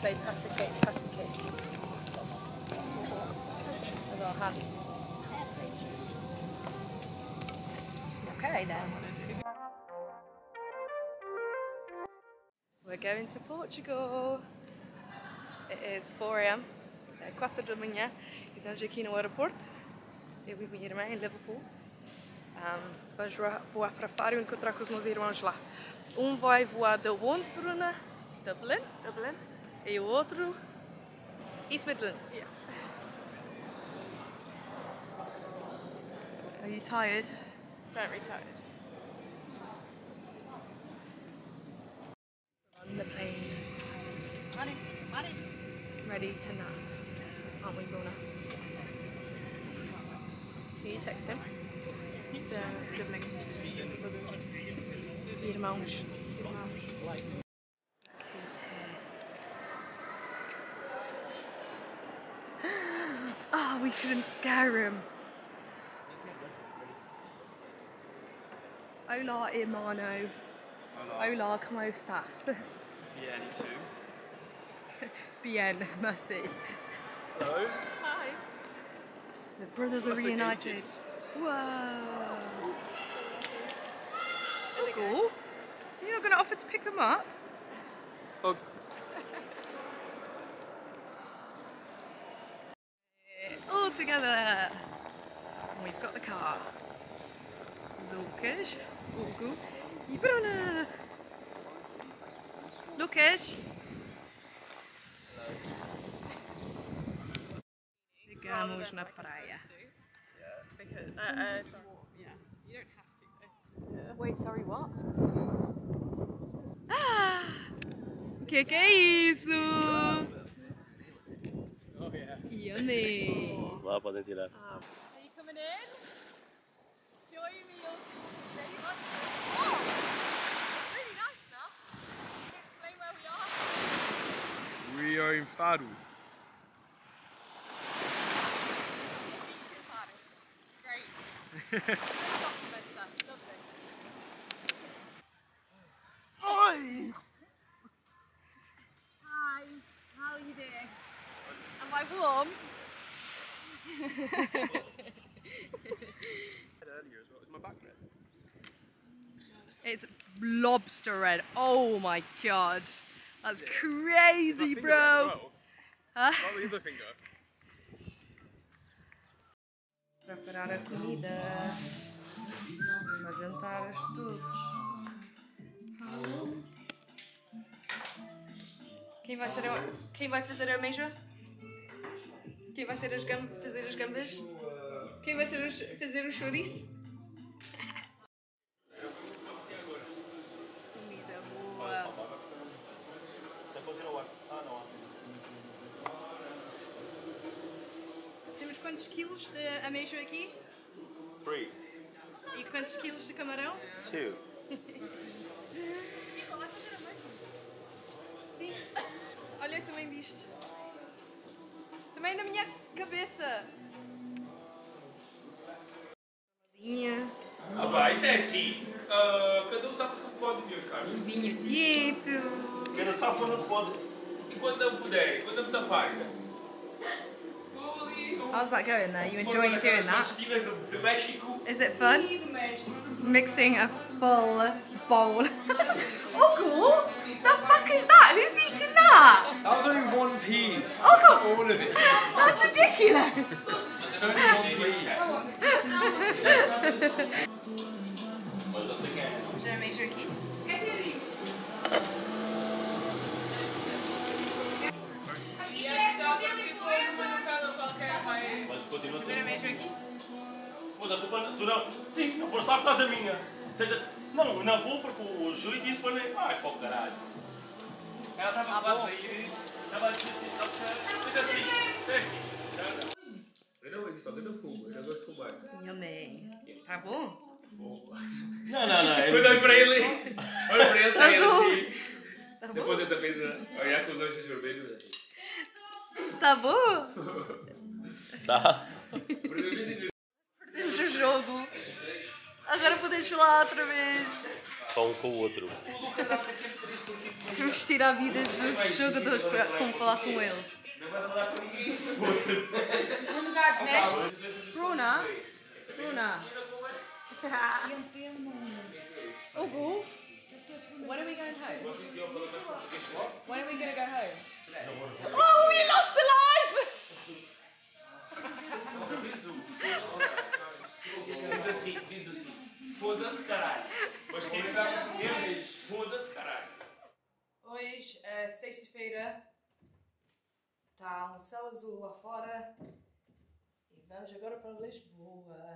play patty cake. With our hands. Okay then. We're going to Portugal. It is 4 AM, é 4 da manhã e estamos aqui no aeroporto, eu e minha irmã em Liverpool. Vamos voar para Faro e encontrar com os meus irmãos lá. Um vai voar de onde, Bruna? Dublin. E o outro? East Midlands. Yeah. Are you tired? Very tired. On the plane. Money. Ready to nap, aren't we, Bruna? Who you texting? The siblings. Irmãos. Oh, we couldn't scare him. Hola, hermano. Hola, ¿cómo estás? Bien, you too. Bien, merci. Hello. Hi. The brothers are reunited. Whoa. Cool. You're not going to offer to pick them up? Oh. All together. And we've got the car. Lucas. Hugo. E Bruna. Lucas. Chegamos na praia. Because yeah, you don't have to. Yeah. Wait, sorry, what? Ah! Que é isso? Oh yeah. Yummy. Lá podem tirar. Are you coming in? Showing me your neighbour. Oh, really nice stuff. Can you explain where we are? We are in Faro. Beach in Faro. Great. Document stuff. Lovely. Hi. How are you doing? Am I warm? Earlier as well. Is my back red? It's lobster red. Oh my god. That's Is crazy, my finger red as bro. well? Huh? Not the other finger. Preparar a comida. Para jantares todos. Quem vai fazer a ameijoa? Quem vai ser fazer as gambas? Quem vai fazer o chouriço? Comida boa. Temos quantos quilos de ameijoa aqui? 3, E quantos quilos de camarão? 2. Sim. Olha o tamanho disto. Também na minha cabeça. Ah pá, isso é assim. Cada um sabe se pode, meus caros. Vinho tinto. Quem não sabe quando se pode. E quando não puder, quando não me safar. How's that going there? You enjoying doing that? De México. Is it fun? Mixing a full bowl. Uncle, the fuck is that? Who's eating that? That was only one piece. Uncle, All of it. that's ridiculous. It's only one piece. Já measure aqui? Primeiro measure aqui? Mas a culpa tu não. Sim, não foste lá por causa minha. Seja, não, não vou porque o Júlio disse para nem. Ai, para o caralho. Ela estava lá a sair. Estava a dizer assim. É assim. Eu não, ele só deu fumo. Eu gosto de fumar. Yummy. Tá bom? Não, não, não. Quando olho para ele, está ele assim. Depois eu também olhar com os olhos vermelhos. Tá bom? Tá. Perdemos o jogo. Agora podemos falar outra vez. só um com o outro. Temos de tirar a vida dos jogadores para como falar com eles. Não vai falar com ninguém. Foda-se. Um gajo, né? Bruna? Bruna? Hugo? When are we going home? When are we going to go home? Oh, we lost the live! Diz assim, foda-se caralho. Mas quem me dá um tempo, foda-se caralho. Hoje é sexta-feira, está um céu azul lá fora e vamos agora para Lisboa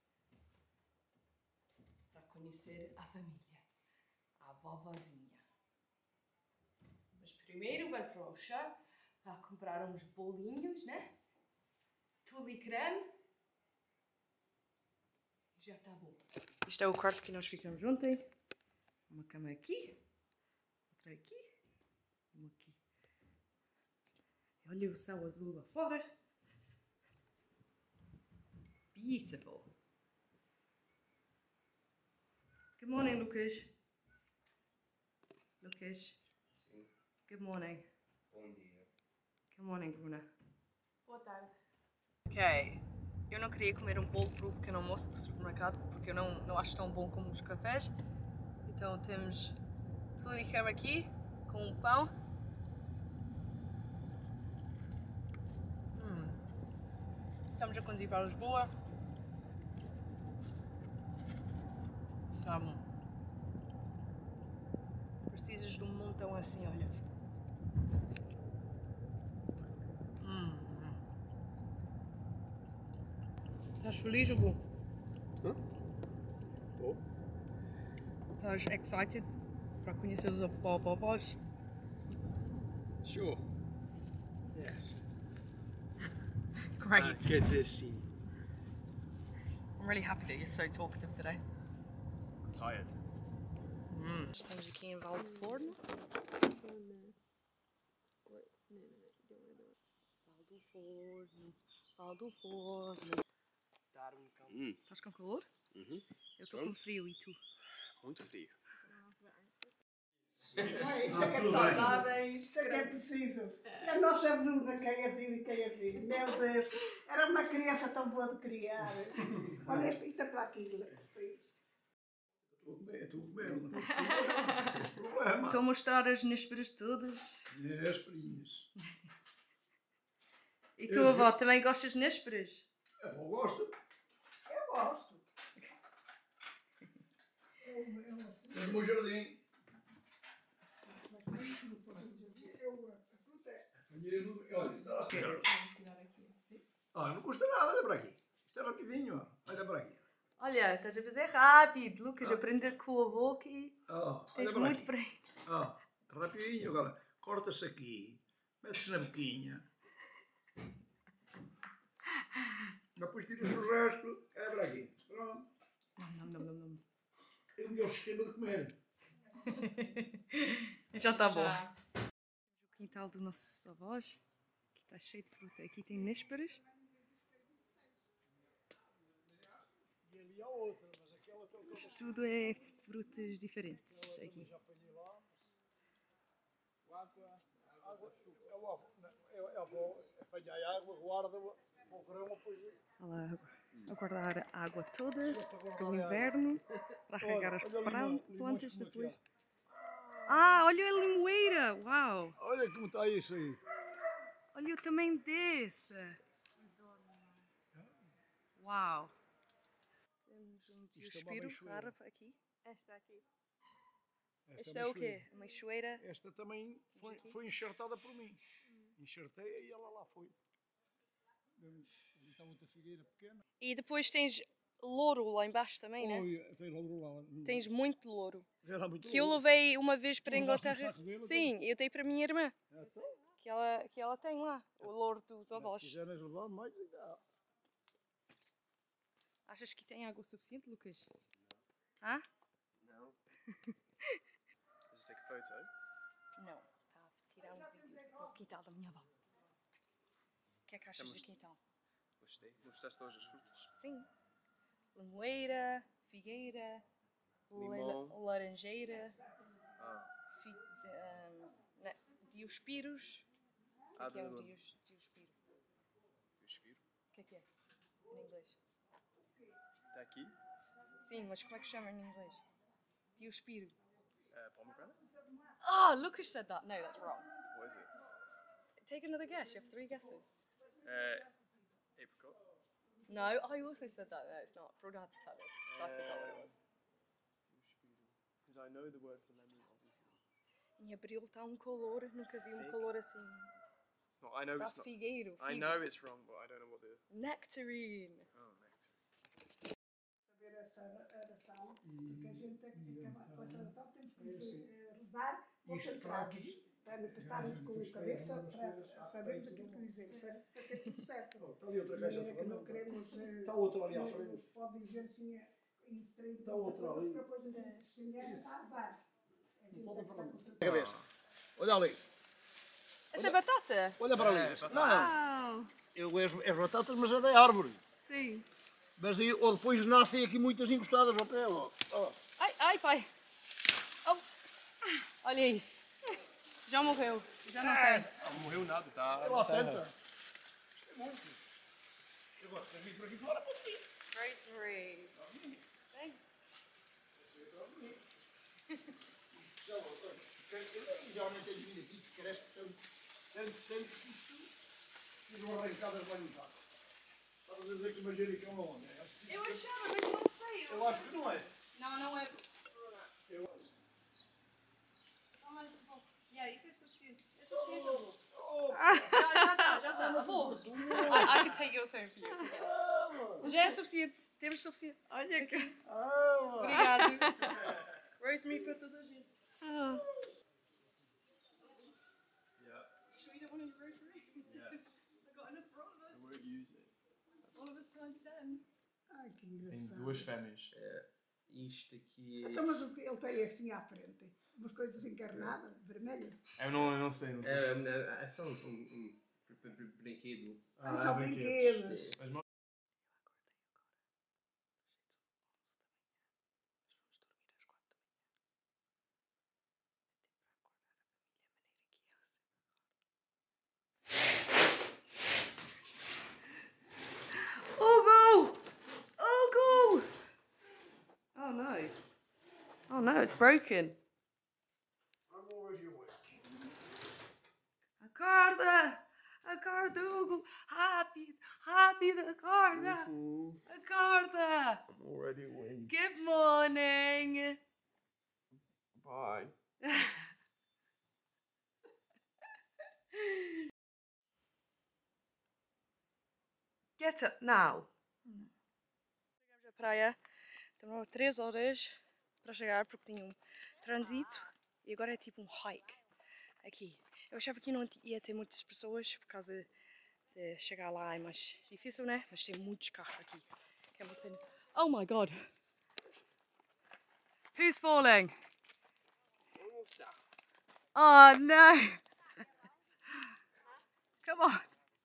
para conhecer a família, a vovozinha. Mas primeiro vai para o chá para comprar uns bolinhos, né? Tule creme. Já está bom. Isto é o quarto que nós ficamos ontem. Uma cama aqui. Outra aqui. Uma aqui. Olha o céu azul lá fora. Beautiful. Good morning, Lucas. Lucas. Sim. Good morning. Bom dia. Good morning, Bruna. Boa tarde. Ok. Eu não queria comer um bolo para o pequeno almoço do supermercado porque eu não acho tão bom como os cafés. Então temos tule creme aqui com um pão. Estamos a conduzir para Lisboa. Tá bom. Precisas de um montão assim, olha. Estás feliz, Hugo? Hã? Tô. Estás excited para conhecer os avós? Sure. Yes. Great. Quer dizer sim. I'm really happy that you're so talkative today. I'm tired. Estamos aqui em Val do Forno. Val do Forno. Estás com calor? Uhum. Eu estou com frio e tu? Muito frio. Isso é que é preciso. E a nossa Bruna, quem a viu e quem a viu. Meu Deus, era uma criança tão boa de criar. Olha, isto é para aquilo. Estou a comer, não tens problema. Estou a mostrar as nésperas todas. Nésperas. E tu, avó, também gostas de nésperas? A avó gosta. Eu gosto. É no meu jardim. Olha, não custa nada, olha para aqui. Isto é rapidinho, ó. Olha para aqui. Olha, estás a fazer rápido, Lucas. Aprende com o avô que tens Olha para muito aqui. para ir. Rapidinho, agora corta-se aqui, mete-se na boquinha. Depois tira-se o resto, é para aqui. Pronto. Não. É o melhor sistema de comer. Já está bom. O quintal dos nossos avós. Aqui está cheio de fruta. Aqui tem nésperas. E ali há outra, mas aquela tem o Isto tudo é frutas diferentes aqui. Eu vou apanhar água, guarda-a para o verão, depois... Olha lá, a guardar a água toda do inverno para regar as plantas depois. Olha a limoeira! Uau! Olha como está isso aí. Olha o tamanho desse! Uau! Temos um diospiro, árvore aqui. Esta aqui. Esta é o quê? Uma cachoeira? Esta também foi enxertada por mim. Enxertei e ela lá foi. Está outra figueira pequena. E depois tens louro lá embaixo também, né? Tem louro lá. Tens muito louro. Era muito Que eu louro. levei uma vez para a Tu levaste um Inglaterra. saco dele, Sim, eu dei para a minha irmã. Então, Que ela tem lá, o louro dos se avós. quiseres levar mais, dá. Achas que tem água suficiente, Lucas? Hã? Não. Let's take a photo. Não. Está a tirar um vídeo para o quintal da minha avó. O que é que achas do quintal? Gostei. Mostraste todas as frutas. Sim. Limoeira, figueira, Limão. Laranjeira. Ah, Né, Diospíros. O que é um diospiro? Diospiro. O que é? Em inglês? Até aqui. Sim, mas como é que chama em inglês? Diospiro. Pomegranate? Oh, Lucas said that. No, that's wrong. What is it? Take another guess. You have 3 guesses. Apricot. No, I also said that. No, it's not. Bruna had to tell us. So I forgot what it was. Because I know the word for lemon, obviously. Em abril está calor. Nunca vi calor assim. It's not. I know Está it's not. figueiro. I know it's wrong, but I don't know what the. Nectarine. Oh, nectar. Saber essa oração, porque a gente tem que acabar com essa oração, temos que rezar concentrados, para estarmos com a cabeça, para sabermos aquilo que dizemos, para ser tudo certo. Está ali outra De caixa maneira que não fora. queremos. Está outra ali à frente. Nos pode dizer assim, distraído Está com outra outra coisa, ali. porque depois a gente se engana, está a azar. A gente tem que estar concentrado. Cabeça. Olha ali. Essa é batata? Olha para ali. Não, as batatas, mas é da árvore. Sim. Mas aí, ou depois nascem aqui muitas encostadas ao pé. Ó. Ai, pai. Oh. Olha isso. Já morreu. Já não tem. Não morreu nada, tá? Olha lá, tenta. Isto é muito. Agora, tens vir por aqui fora para comer. Rosemary. Vem. Já não tens vindo aqui, que cresce tanto que isto fiz uma arrancada de banho. Estavas a dizer que uma jericão aonde? Eu achava, mas não sei. Eu acho que não é. Não é. Eu... Só mais um pouco. Isso é suficiente. É suficiente. Oh, Já está. Avô. I can take yours home for you. Já é suficiente. Temos suficiente. Olha que. Obrigado. Rosemary para toda a gente. Yeah. Sure you don't want any rosemary? Yes. I got enough for all of us. I won't use it. All of us times 10. Ai, que Tem engraçado. 2 fêmeas. Isto aqui. Então, mas o que ele tem assim à frente? Umas coisas encarnadas, vermelho? Eu não sei. Não É só um brinquedo. São brinquedos. Mas Oh no, it's broken. I'm already awake. Acorda! Acorda, Hugo! Rápido, acorda! Acorda! I'm already awake. Good morning! Bye. Get up now! Chegamos à praia, demorou 3 horas para chegar porque tinha um trânsito e agora é tipo um hike aqui. Eu achava que não ia ter muitas pessoas por causa de chegar lá é mais difícil, né? Mas tem muitos carros aqui. Que é uma pena. Oh my god! Who's falling? Oh no! Come on!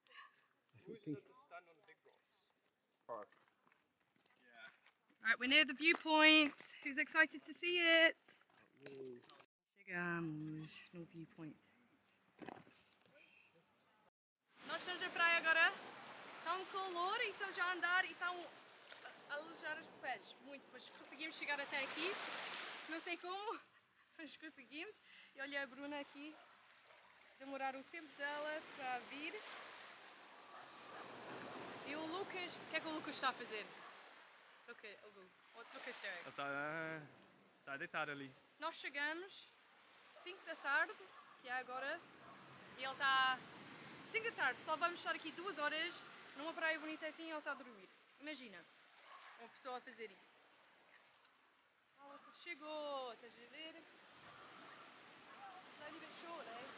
Right, we're near the viewpoint. Who's excited to see it? Chegamos no viewpoint. Nós estamos na praia agora. Está um calor e estamos a andar e estão a alojar os pés. Muito, mas conseguimos chegar até aqui. Não sei como, mas conseguimos. E olha a Bruna aqui. Demorar o tempo dela para vir. E o Lucas, o que é que o Lucas está a fazer? Look at Hugo. What's Lucas doing? Ele está deitado ali. Nós chegamos 5 da tarde, que é agora, e ele está 5 da tarde, só vamos estar aqui 2 horas numa praia bonita assim e ele está a dormir. Imagina, uma pessoa a fazer isso. A outra chegou, estás a ver? Not even short, eh?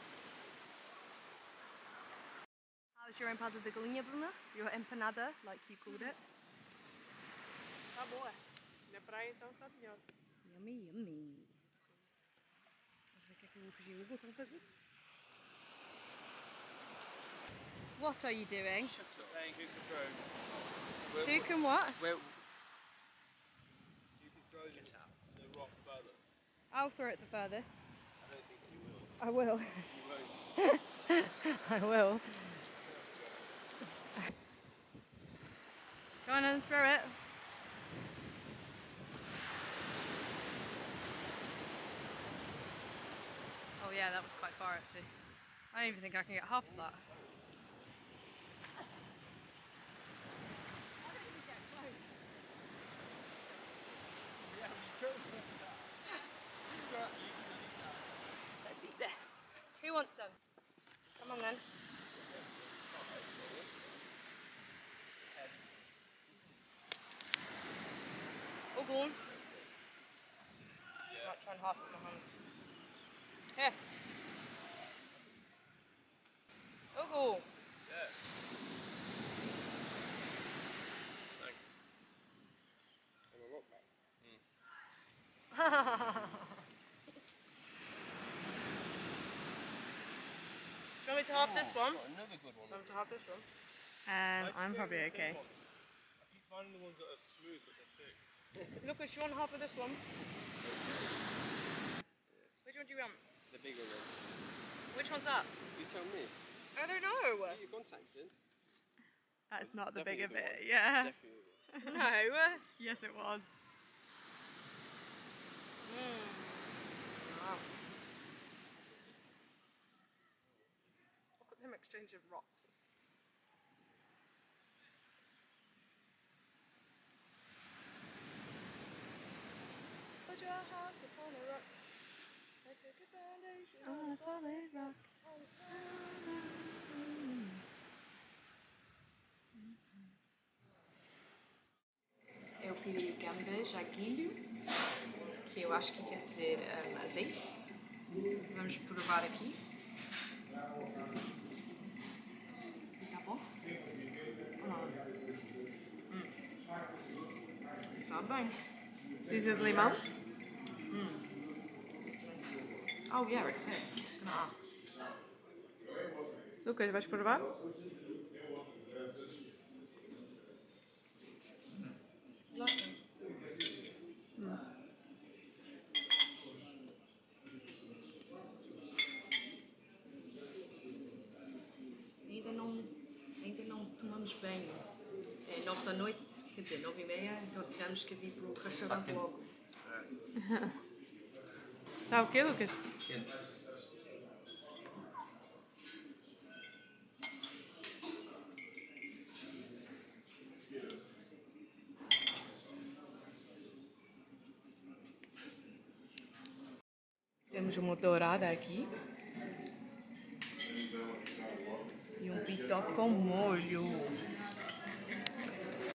How's your empada da galinha, Bruna? Your empanada, like you called it? Tá boa. Na praia então está melhor. Yummy, yummy. Vamos ver o que é que o Lucas e o Hugo estão a fazer. What are you doing? Playing who can throw. Who can what? Who can throw? Get out. I'll throw it the furthest. I will. I will. Go on and throw it. Oh yeah, that was quite far actually. I don't even think I can get half of that. Let's eat this. Who wants some? Come on then. All gone. I might try and half it with my hands. Here. All gone. Yeah. Thanks. I'm a rock back. Do you want me to half this one? Another good one. Do you want me to half this one? I'm probably okay. I keep finding the ones that are smooth but they're thick. Lucas, you want half of this one? Which one do you want? The bigger one. Which one's that? You tell me. I don't know. Put your contacts in. That's not the Definitely bigger the bit, one. yeah. Definitely. No. Yes, it was. Wow. Look at them exchanging rocks. Put your house upon a rock. Make a good foundation on a solid rock. Eu pedi gambas a guilho, que eu acho que quer dizer azeite. Vamos provar aqui. Se tá bom? Sabe bem. Precisa de limão? Oh yeah, it's here. I was gonna ask. Lucas, vais provar? Ainda não tomamos banho. É 9 da noite, quer dizer, 9h30, então tivemos que vir para o restaurante logo. Está o quê, Lucas? Quente. Temos uma dourada aqui. E um pitó com molho.